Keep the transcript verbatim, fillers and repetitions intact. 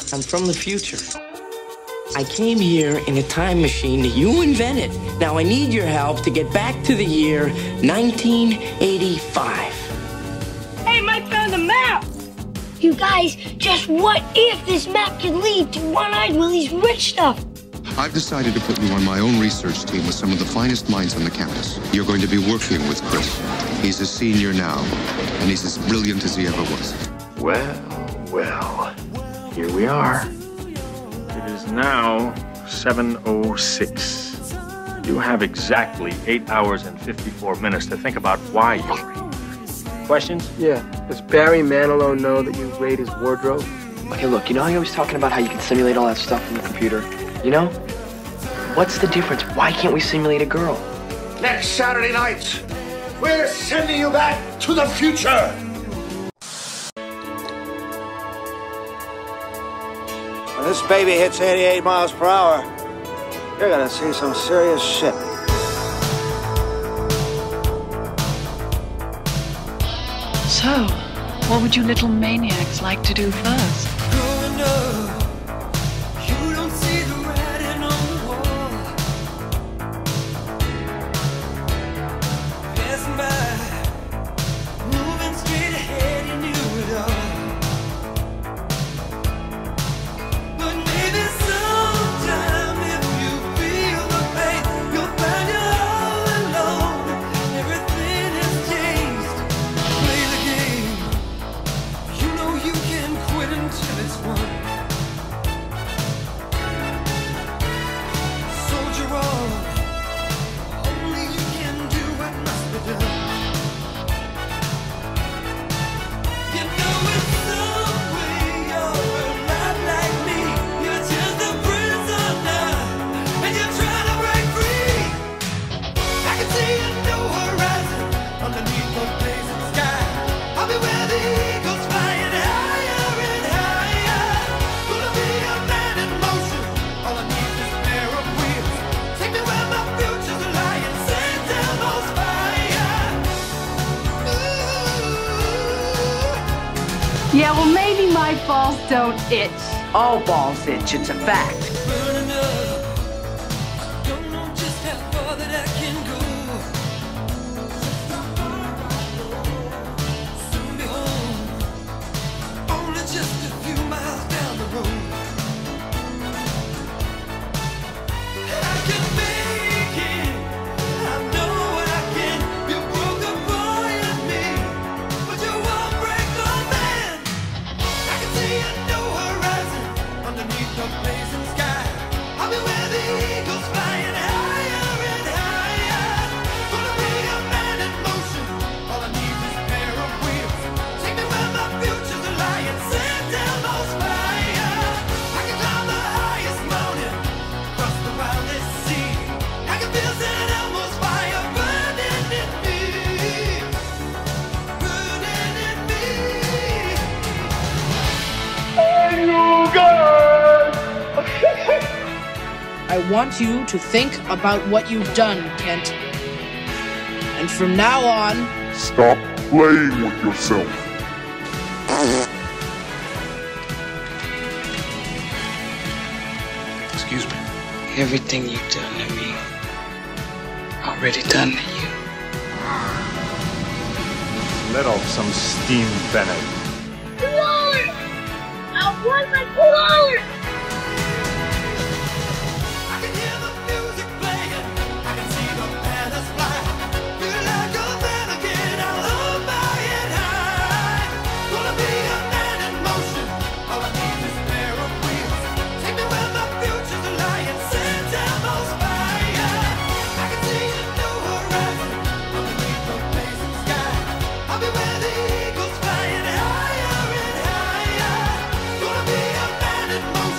I'm from the future. I came here in a time machine that you invented. Now I need your help to get back to the year nineteen eighty-five. Hey, Mike found a map! You guys, just what if this map could lead to One-Eyed Willie's rich stuff? I've decided to put you on my own research team with some of the finest minds on the campus. You're going to be working with Chris. He's a senior now, and he's as brilliant as he ever was. Well, well, here we are. It is now seven oh six. You have exactly eight hours and fifty-four minutes to think about why you're here. Questions? Yeah. Does Barry Manilow know that you raid his wardrobe? Okay, look, you know how you're always talking about how you can simulate all that stuff in the computer? You know? What's the difference? Why can't we simulate a girl? Next Saturday night, we're sending you back to the future! When this baby hits eighty-eight miles per hour, you're gonna see some serious shit. So, what would you little maniacs like to do first? Growing up, you don't see the writing on the wall. Passing by, moving straight ahead, you knew it all. But maybe sometime if you feel the pain, you'll find you're all alone. Everything has changed. Play the game. You know you can quit until it's won. Soldier on. Only you can do what must be done. You know in some way you're a lot like me. You're just a prisoner, and you're trying to break free. I can see a new horizon underneath the blazing sky. I'll be where the eagles flying higher and higher. Gonna be a man in motion. All I need is a pair of wheels. Take me where my future's lying. Send down those fire. Yeah, well, maybe my balls don't itch. All balls itch, it's a fact. Burning up. Don't know just how far that I can go. Soon be home. Only just a few miles down the road. I can make it. I know I can. You broke a boy in me, but you won't break a man. I can see a new horizon underneath the blazing sky. I'll be where the eagles flying higher and higher. Gonna be a man in motion. All I need is a pair of wheels. Take me where my future's lying. Send down those fire. I can climb the highest mountain, cross the wildest sea. I can feel Saint Elmo's fire burning in me, burning in me. I want you to think about what you've done, Kent. And from now on, Stop playing with yourself. Excuse me. Everything you've done to me, already done to you. Let off some steam, Bennett. Lord! I want my Lord! I can hear the music playing. I can see the banners fly. Feel like a man again. I'll hold my head high. Gonna be a man in motion. All I need is a pair of wheels. Take me where my future's lying. Send down those fire. I can see a new horizon underneath the blazing sky. I'll be where the eagles flying higher and higher. Gonna be a man in motion.